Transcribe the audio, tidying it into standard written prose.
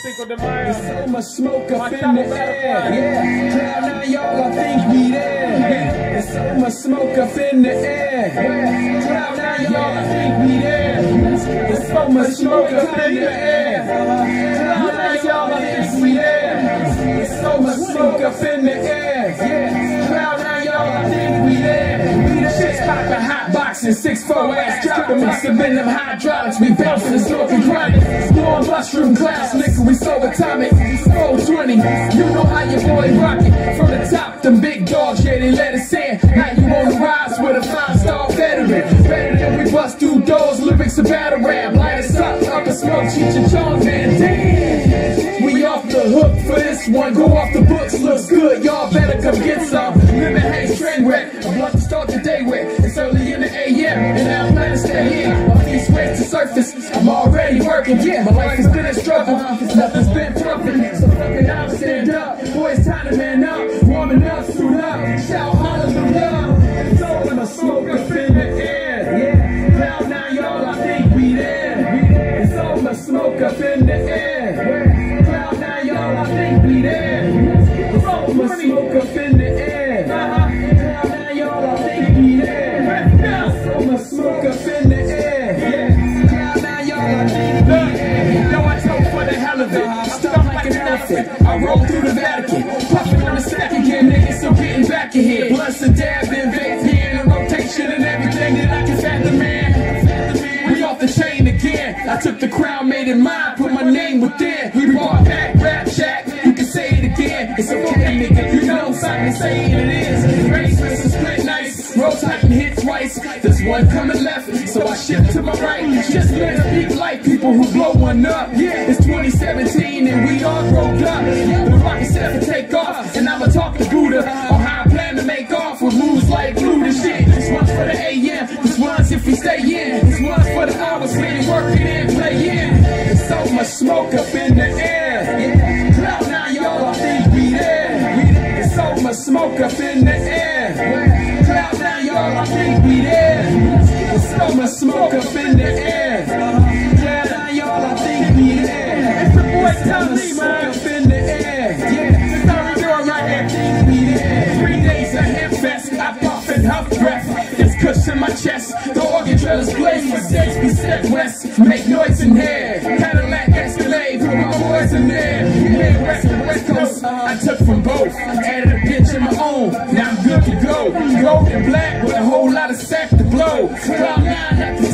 Cinco de Mayo. There's so much smoke up in the air. Yeah, Cloud9, y'all, I think we there. There's so much smoke up in the air. Yeah, Cloud9, y'all, I think we there. There's so much smoke up in the air. Cloud9, y'all, I think we there. There's so much smoke up in the air. Yeah, Cloud9, y'all, I think we there. Shit's poppin', hot boxing, 6'4" ass dropping. Must have been them hydraulics. We bouncing and smoking grinding. Blowing mushroom clouds, nigga, we so atomic. 420, you know how your boy rockin'. From the top, them big dogs, yeah, they let us in. Now you on the rise with a 5-star veteran. Better than we bust through doors, lyrics a battle rap. Light us up and smoke, Cheech and Chong, man, damn. We off the hook for this one, go off the books, looks good, y'all better come get some. Lemon haze train wreck, I'm about to start the day with. It's early in the AM, and I plan to stay in. Off east west to surface, I'm already working, yeah. My life has been a struggle, nothing's been perfect. So fuck it, I'll stand up, boy, it's time to man up. Warming up, suit up, shout hallelujah. It's all in the smoke up in the air, yeah. Cloud9, y'all, I think we there. It's all the smoke up in the air. Cloud9, y'all, I think we there. It's all the smoke up in the air. Cloud9, y'all, I think we there. It's all the smoke up in the air. Cloud9, y'all, I think we there. Yo, I told for the hell of it. I stop like an elephant. I roll through the Vatican, puffing on the stack again, niggas. So getting back in here. Blunts and dab and vape here, and rotation and everything that I can fathom, man. We off the chain again. I took the crown, made it mine, put my name within. We brought back Rap Shack. You can say it again. It's okay, nigga. You know something, saying it is. Race versus split nice. Roll tight and hit twice. There's one coming left, so I shift to my right. Just let us peep like people who blow one up. Yeah, it's 2017 and we all grown up. The rocket set for take off, and I'ma talk to Buddha on how I plan to make off with moves like glue and shit. This one's for the AM, this one's if we stay in. This one's for the hours spent working and playing. There's so much smoke up in the air. Cloud9, y'all, I think we there. There's so much smoke up in the air. Cloud9, y'all, I think we there. There's so much smoke up in the air. Cloud9, y'all, I think we there. It's the boy Tom Lee, Smoke man. up in the air. Yeah, That's how we do it right here. I think we there. 3 days of hip fest, I puff and huff breath. There's cush in my chest, the organ trailers blaze for days. We step west, make noise in here. Cadillac Escalade, put my boys in there. Midwest and West Coast, I took from both. Added a bitch of my own, now I'm good to go. Gold and black with a whole lot of sack to blow. Cloud9 at the